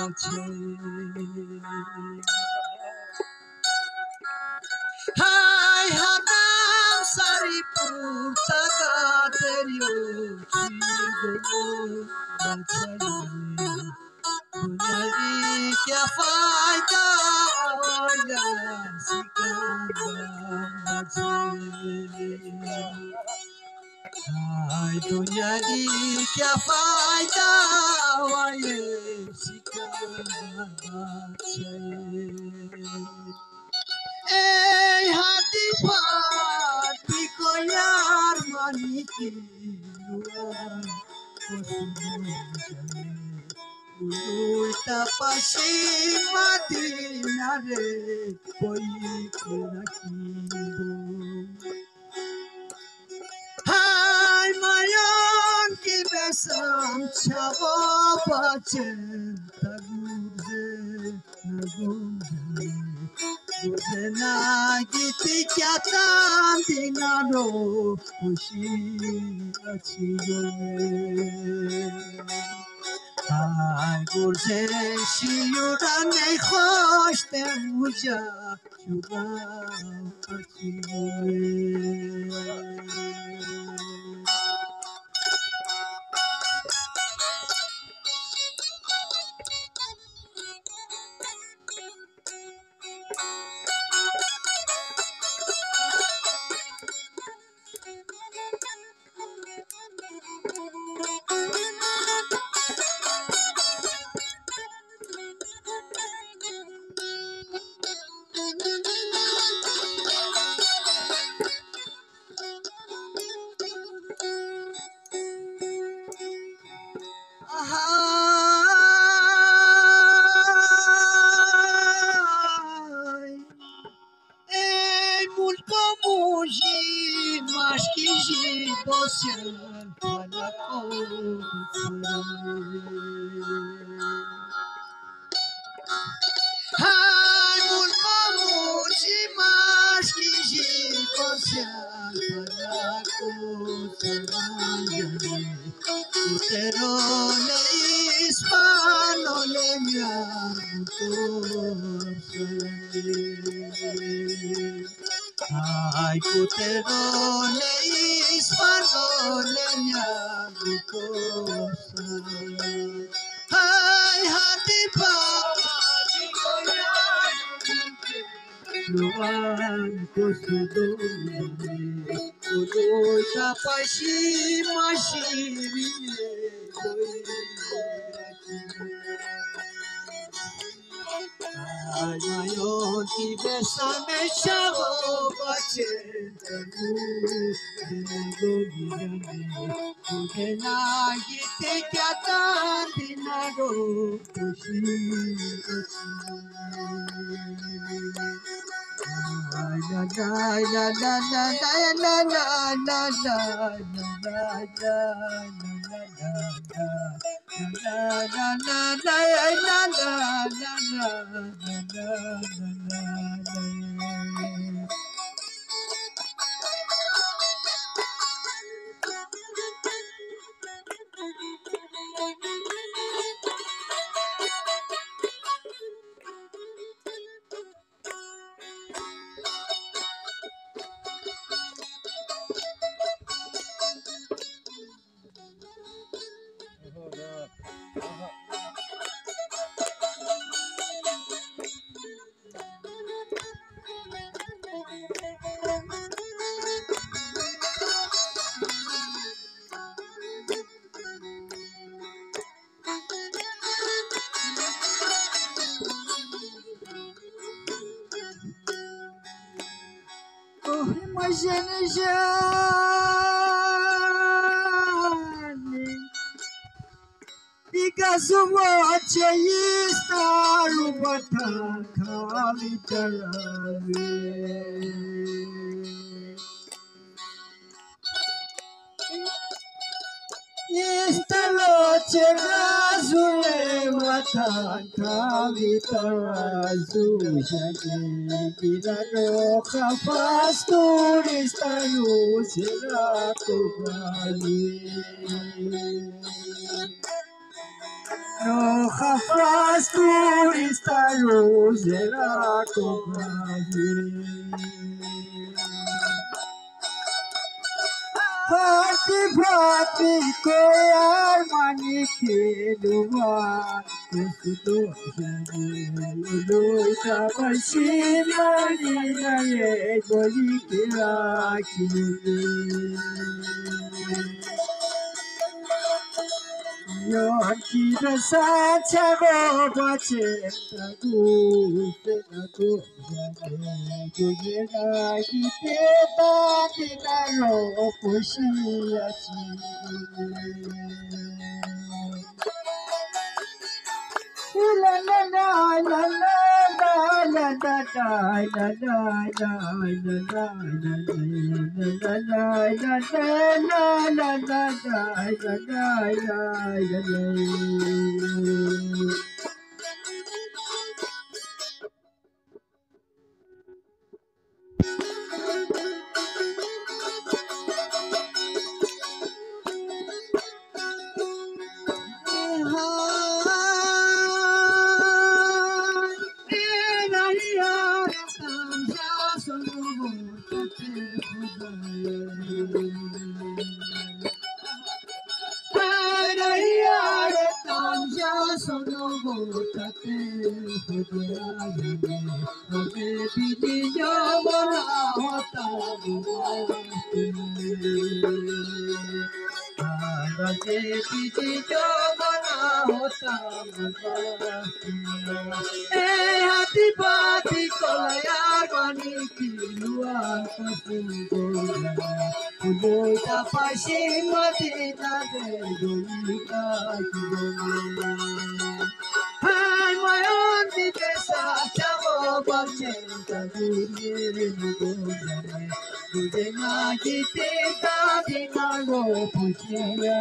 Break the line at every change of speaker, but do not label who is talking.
Hai hadam sari purta gaterio chigo bachai Dunyari kya fayda wala sikanda bachai Hai dunyari kya fayda wala sikanda bachai Ey hati pati ko yar mani ki luar ulta pashi mati nare koi kirakibo Hai mayan ki besam chavo pachen tagurze nagurze Gurze giti kya dinaro khushi achi Hai gurze shiyura nei khosh te muja chuba achi Ay, putero le hispano le ñabuco. Ay, hatipa, luan kusudumi, kuduta pashi mashiri. Ay, mayon ki besame chavo bacheta Kena gite kya dinaro kushi la la la la la la la la la Gazovace ista rubata kalitaravi Ista loce razule mata kalitarazu Jage biraro khafas turista yusira kubali No jamás tú estarás Ziarat Khan Hati Bhati koyar mani keluar Kusuto jani tapashi mani naye goli kira kiri Yon kirasa chavo bache tagu tagu jani gujera kite ta dinaro pushi achi la la la la la la la la la Rahi Aratam Sonoghro Hati Bhati koyar mani keluar Kusuto tapashi mani naye goli kira Hai mayon di desa chavo bache tagure nugore Tujhe na kite ta dinaro puchiya